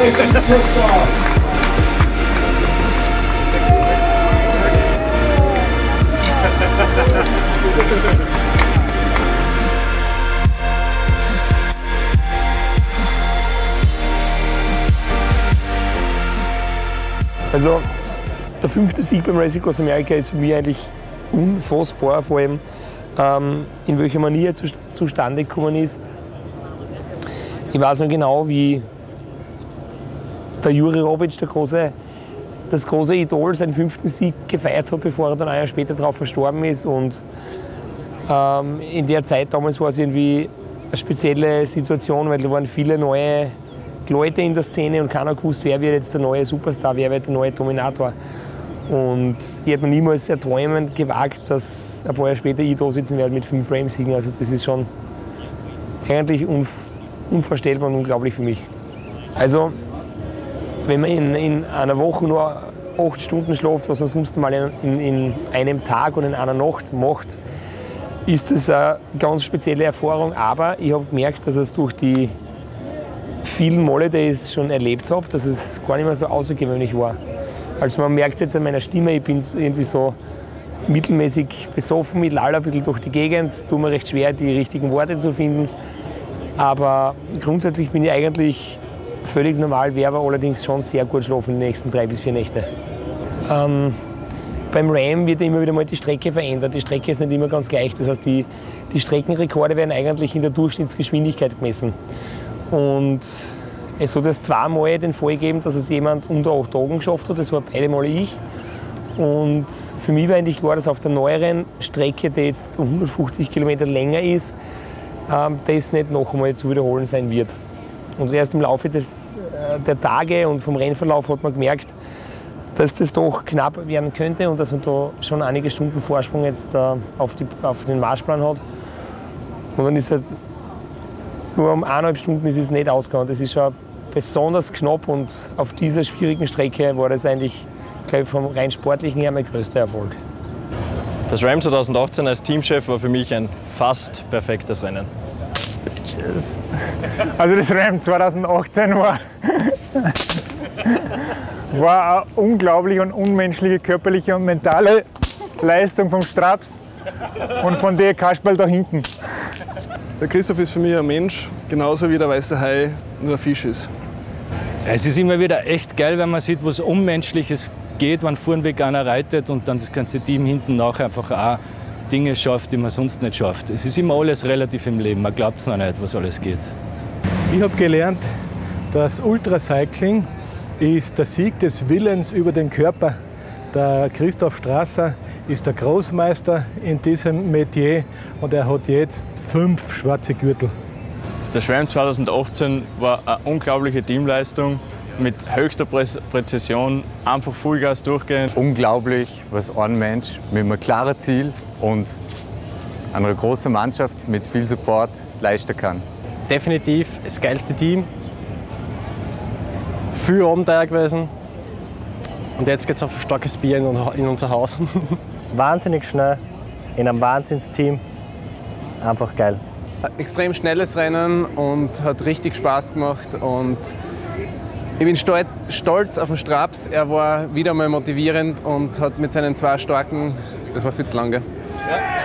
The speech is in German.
Also der 5. Sieg beim Race Across America ist für mich eigentlich unfassbar, vor allem in welcher Manier er zustande gekommen ist. Ich weiß noch genau, wie der Juri Robic, das große Idol, seinen 5. Sieg gefeiert hat, bevor er dann ein Jahr später darauf verstorben ist. Und in der Zeit damals war es irgendwie eine spezielle Situation, weil da waren viele neue Leute in der Szene und keiner gewusst, wer wird jetzt der neue Superstar, wer wird der neue Dominator. Und ich hätte mir niemals erträumen gewagt, dass ein paar Jahre später ich da sitzen werde mit 5 Frame-Siegen. Also das ist schon eigentlich unvorstellbar und unglaublich für mich. Also wenn man in einer Woche nur 8 Stunden schläft, was man sonst mal in einem Tag oder in einer Nacht macht, ist das eine ganz spezielle Erfahrung. Aber ich habe gemerkt, dass es durch die vielen Male, die ich schon erlebt habe, dass es gar nicht mehr so außergewöhnlich war. Also man merkt jetzt an meiner Stimme, ich bin irgendwie so mittelmäßig besoffen, ich lalle ein bisschen durch die Gegend, es tut mir recht schwer, die richtigen Worte zu finden. Aber grundsätzlich bin ich eigentlich völlig normal, werde aber allerdings schon sehr gut schlafen in den nächsten 3 bis 4 Nächte. Beim Ram wird immer wieder mal die Strecke verändert. Die Strecke ist nicht immer ganz gleich, das heißt die Streckenrekorde werden eigentlich in der Durchschnittsgeschwindigkeit gemessen. Und es hat jetzt 2 Mal den Fall gegeben, dass es jemand unter 8 Tagen geschafft hat. Das war beide Male ich. Und für mich war eigentlich klar, dass auf der neueren Strecke, die jetzt um 150 Kilometer länger ist, das nicht noch einmal zu wiederholen sein wird. Und erst im Laufe der Tage und vom Rennverlauf hat man gemerkt, dass das doch knapp werden könnte und dass man da schon einige Stunden Vorsprung jetzt auf den Marschplan hat. Und dann ist halt nur um 1,5 Stunden ist es nicht ausgegangen. Das ist schon besonders knapp und auf dieser schwierigen Strecke war das eigentlich, glaube ich, vom rein sportlichen her mein größter Erfolg. Das Ram 2018 als Teamchef war für mich ein fast perfektes Rennen. Cheers. Also das Ram 2018 war eine unglaubliche und unmenschliche körperliche und mentale Leistung vom Straps und von der Kasperl da hinten. Der Christoph ist für mich ein Mensch, genauso wie der weiße Hai nur ein Fisch ist. Es ist immer wieder echt geil, wenn man sieht, was Unmenschliches geht, wenn vornweg einer reitet und dann das ganze Team hinten nach einfach auch Dinge schafft, die man sonst nicht schafft. Es ist immer alles relativ im Leben, man glaubt es noch nicht, was alles geht. Ich habe gelernt, dass Ultracycling ist der Sieg des Willens über den Körper. Der Christoph Strasser ist der Großmeister in diesem Metier und er hat jetzt 5 schwarze Gürtel. Der Schwärm 2018 war eine unglaubliche Teamleistung mit höchster Präzision, einfach Vollgas durchgehen. Unglaublich, was ein Mensch mit einem klaren Ziel und einer großen Mannschaft mit viel Support leisten kann. Definitiv das geilste Team. Viel Abenteuer gewesen. Und jetzt geht es auf ein starkes Bier in unser Haus. Wahnsinnig schnell, in einem Wahnsinnsteam. Einfach geil. Extrem schnelles Rennen und hat richtig Spaß gemacht. Und ich bin stolz auf den Straps. Er war wieder mal motivierend und hat mit seinen 2 starken, das war viel zu lange. Ja.